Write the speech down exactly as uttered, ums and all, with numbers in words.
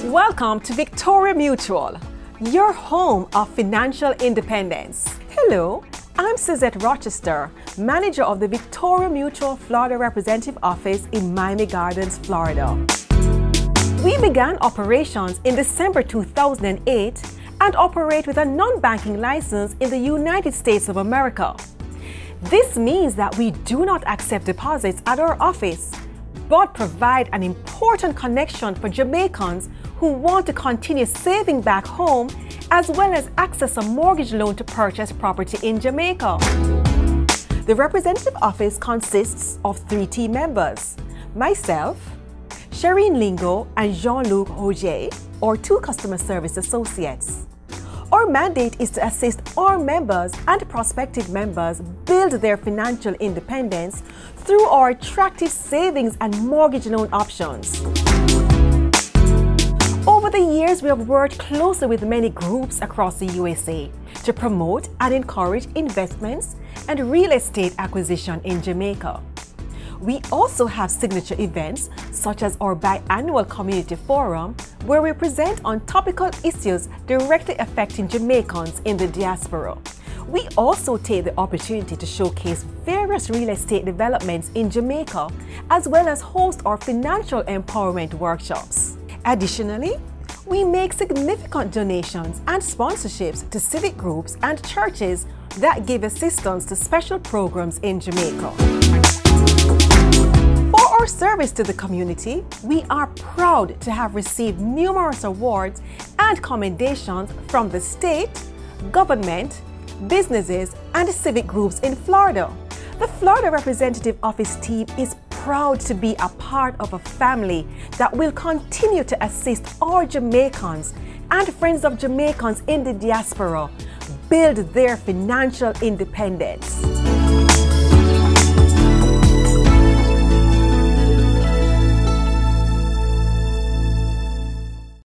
Welcome to Victoria Mutual, your home of financial independence. Hello, I'm Suzette Rochester, manager of the Victoria Mutual Florida Representative Office in Miami Gardens, Florida. We began operations in December two thousand eight and operate with a non-banking license in the United States of America. This means that we do not accept deposits at our office, but provide an important connection for Jamaicans who want to continue saving back home, as well as access a mortgage loan to purchase property in Jamaica. The representative office consists of three team members: myself, Shireen Lingo, and Jean-Luc Auger, or two customer service associates. Our mandate is to assist our members and prospective members build their financial independence through our attractive savings and mortgage loan options. Over the years, we have worked closely with many groups across the U S A to promote and encourage investments and real estate acquisition in Jamaica. We also have signature events such as our biannual community forum, where we present on topical issues directly affecting Jamaicans in the diaspora. We also take the opportunity to showcase various real estate developments in Jamaica, as well as host our financial empowerment workshops. Additionally, we make significant donations and sponsorships to civic groups and churches that give assistance to special programs in Jamaica. For our service to the community, we are proud to have received numerous awards and commendations from the state, government, businesses, and civic groups in Florida. The Florida Representative Office team is proud to be a part of a family that will continue to assist our Jamaicans and friends of Jamaicans in the diaspora build their financial independence.